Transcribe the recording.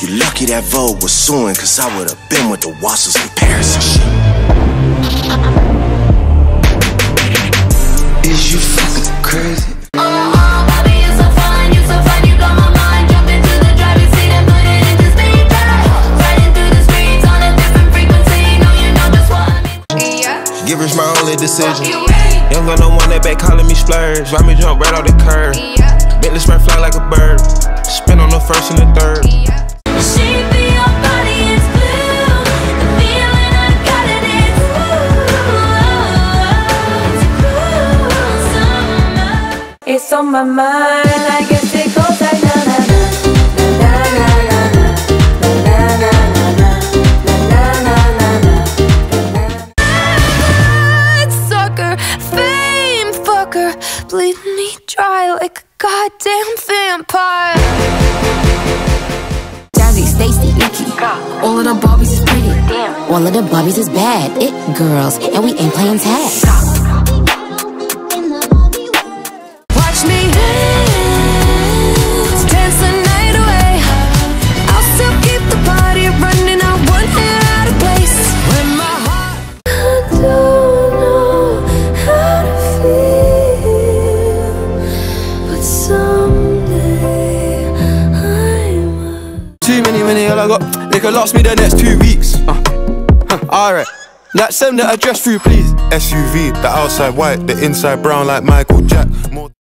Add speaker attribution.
Speaker 1: You lucky that Vogue was suing, cause I would've been with the Wassels in Paris and shit. Is you fucking crazy?
Speaker 2: Baby, you're so fine, you got my mind. Jump into the driving seat and put it into speed drive. Riding through the streets on a different frequency. No, you know just what I mean. Yeah. Give us my only decision. Young got no one that back calling me splurge. Ride me jump right off the curb. Yeah. Bentley spray fly like a bird. Spin on the first and the third. Yeah.
Speaker 3: It's on my mind, I guess it goes like na na na na na na na na na. Sucker, fame fucker, bleed me dry like a goddamn vampire.
Speaker 4: Jazzy, Stacy, Nikki, all of the Barbies is pretty. Damn. All of the Barbies is bad. It girls, and we ain't playing tag.
Speaker 5: Too many, all I got, they could last me the next 2 weeks. Alright, that send the address through, please.
Speaker 6: SUV, the outside white, the inside brown like Michael Jack.